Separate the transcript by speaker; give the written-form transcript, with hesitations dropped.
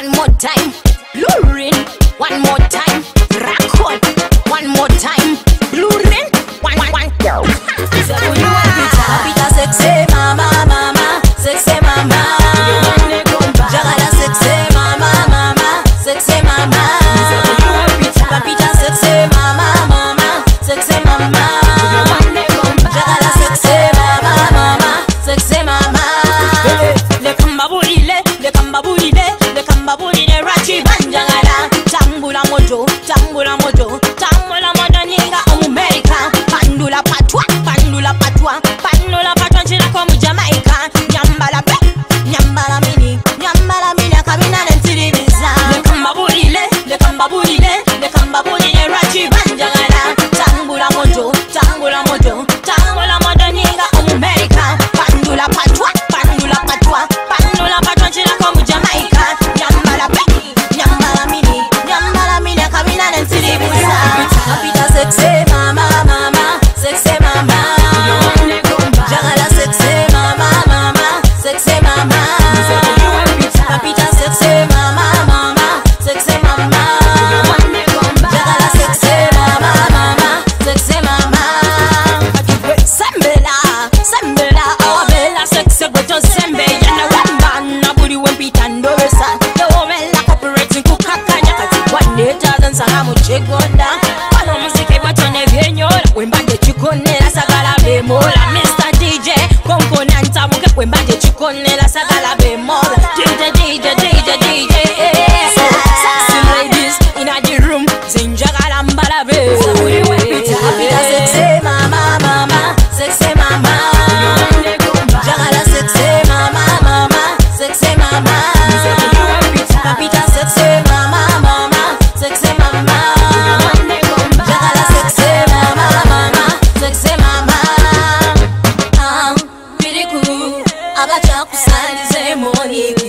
Speaker 1: one more time. Lurin, one more time. Record, one more time. Lurin, one. So you want it? Pita sexy mama, sexy mama. Jagala sexy mama, sexy mama. Pita sexy mama, sexy mama. Jagala sexy mama, sexy mama. Le kambabulile, rachi banjagala. Tambula mojo, ninga America. Pandula patwa, chila komu Jamaica. Nyambala mini, kabina nentilibiza. Le kambabulile, rachi banjagala. Tambula mojo, ninga America. Pandula patwa, chila komu Jamaica. Nyambala mini, kabina nentilibiza. Pita sexy mama, sexy mama. Jagala sexy mama, sexy mama. Pita sexy mama, sexy mama. Jagala sexy mama, sexy mama. Sembela, oh bella sexy goto sembe. Yana ramba na buri wempita ndoresa. Yo mela operating kukakanya kati kwane tadan salamu chegonda. Palo musike watone vyenyola wembanje chikonela sagala bemola. Mr. DJ komponenta muke wembanje chikonela sagala bemola. DJ sexy ladies in a the room zinjagala mbala be. Pita sexy mama, sexy mama. Jagala sexy mama, sexy mama. Pita sexy mama, sexy mama. Jagala sexy mama, sexy mama. Pretty cool, abacha kusalize moni.